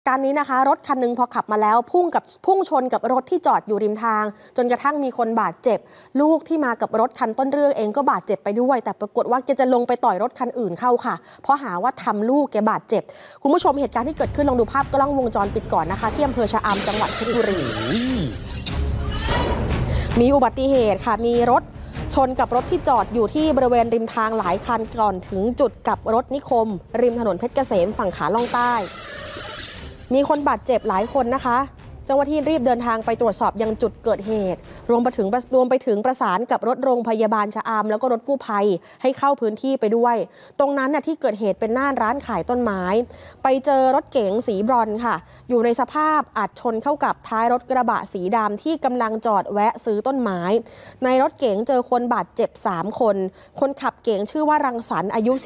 การนี้นะคะรถคันนึงพอขับมาแล้วพุ่งชนกับรถที่จอดอยู่ริมทางจนกระทั่งมีคนบาดเจ็บลูกที่มากับรถคันต้นเรื่องเองก็บาดเจ็บไปด้วยแต่ปรากฏว่าแกจะลงไปต่อยรถคันอื่นเข้าค่ะเพราะหาว่าทำลูกแกบาดเจ็บคุณผู้ชมเหตุการณ์ที่เกิดขึ้นลองดูภาพกล้องวงจรปิดก่อนนะคะที่อำเภอชะอำจังหวัดเพชรบุรีมีอุบัติเหตุค่ะมีรถชนกับรถที่จอดอยู่ที่บริเวณริมทางหลายคันก่อนถึงจุดกลับรถนิคมริมถนนเพชรเกษมฝั่งขาล่องใต้มีคนบาดเจ็บหลายคนนะคะเจ้าหน้าที่รีบเดินทางไปตรวจสอบยังจุดเกิดเหตุรวมไปถึงประสานกับรถโรงพยาบาลชะอำแล้วก็รถกู้ภัยให้เข้าพื้นที่ไปด้วยตรงนั้นน่ะที่เกิดเหตุเป็นหน้าร้านขายต้นไม้ไปเจอรถเก๋งสีบรอนซ์ค่ะอยู่ในสภาพอัดชนเข้ากับท้ายรถกระบะสีดำที่กำลังจอดแวะซื้อต้นไม้ในรถเก๋งเจอคนบาดเจ็บ3คนคนขับเก๋งชื่อว่ารังสรรค์อายุ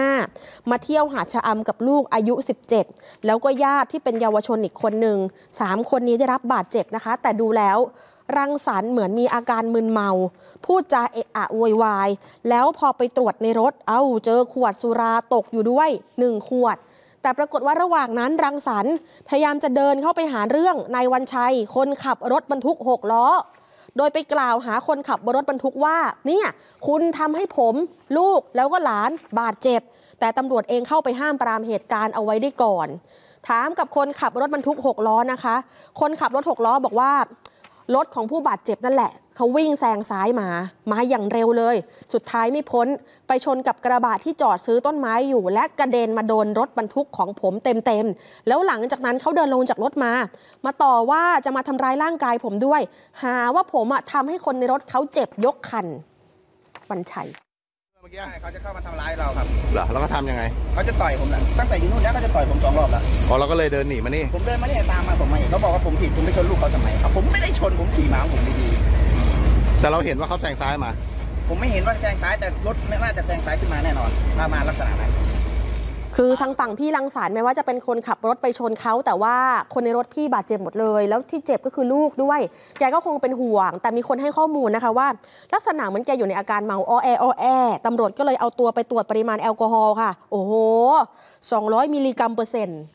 45มาเที่ยวหาดชะอำกับลูกอายุ17แล้วก็ญาติที่เป็นเยาวชนอีกคนหนึ่ง3คนนี้ได้รับบาดเจ็บนะคะแต่ดูแล้วรังสรรค์เหมือนมีอาการมึนเมาพูดจาเอะอะโวยวายแล้วพอไปตรวจในรถเจอขวดสุราตกอยู่ด้วย1ขวดแต่ปรากฏว่าระหว่างนั้นรังสรรค์พยายามจะเดินเข้าไปหาเรื่องนายวันชัยคนขับรถบรรทุก6ล้อโดยไปกล่าวหาคนขับรถบรรทุกว่าเนี่ยคุณทำให้ผมลูกแล้วก็หลานบาดเจ็บแต่ตำรวจเองเข้าไปห้ามปรามเหตุการณ์เอาไว้ได้ก่อนถามกับคนขับรถบรรทุก6ล้อนะคะคนขับรถ6ล้อบอกว่ารถของผู้บาดเจ็บนั่นแหละเขาวิ่งแซงซ้ายมาอย่างเร็วเลยสุดท้ายไม่พ้นไปชนกับกระบะที่จอดซื้อต้นไม้อยู่และกระเด็นมาโดนรถบรรทุกของผมเต็มแล้วหลังจากนั้นเขาเดินลงจากรถมาต่อว่าจะมาทำร้ายร่างกายผมด้วยหาว่าผมทำให้คนในรถเขาเจ็บยกคันวันชัยเมื่อกี้เขาจะเข้ามาทำร้ายเราครับเหรอแล้วก็ทำยังไงเขาจะต่อยผมตั้งแต่อยู่นู่นแล้วเขาจะต่อยผม2 รอบแล้วเราก็เลยเดินหนีมานี่ผมเดินมานี่ตามมาผมมาเห็นเขาบอกว่าผมผิดผมไม่ชนลูกเขาทำไมครับผมไม่ได้ชนผมขี่ม้าผมดีๆแต่เราเห็นว่าเขาแซงซ้ายมาผมไม่เห็นว่าแซงซ้ายแต่รถไม่น่าจะแซงซ้ายขึ้นมาแน่นอนมาลักษณะนั้นคือทางฝั่งพี่รังสรรค์ไม่ว่าจะเป็นคนขับรถไปชนเขาแต่ว่าคนในรถพี่บาดเจ็บหมดเลยแล้วที่เจ็บก็คือลูกด้วยแกก็คงเป็นห่วงแต่มีคนให้ข้อมูลนะคะว่าลักษณะเหมือนแกอยู่ในอาการเมาอ้อแอตำรวจก็เลยเอาตัวไปตรวจปริมาณแอลกอฮอล์ค่ะโอ้โห200 มิลลิกรัมเปอร์เซ็นต์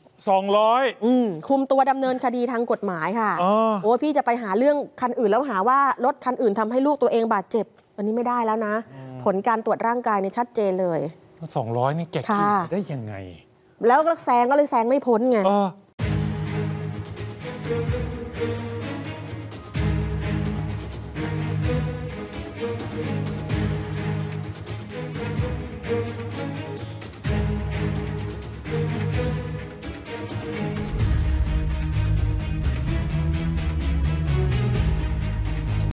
200 คุมตัวดำเนินคดีทางกฎหมายค่ะโอ้พี่จะไปหาเรื่องคันอื่นแล้วหาว่ารถคันอื่นทำให้ลูกตัวเองบาดเจ็บอันนี้ไม่ได้แล้วนะผลการตรวจร่างกายเนี่ยชัดเจนเลย 200นี่แกขี่ได้ยังไงแล้วก็เลยแซงไม่พ้นไง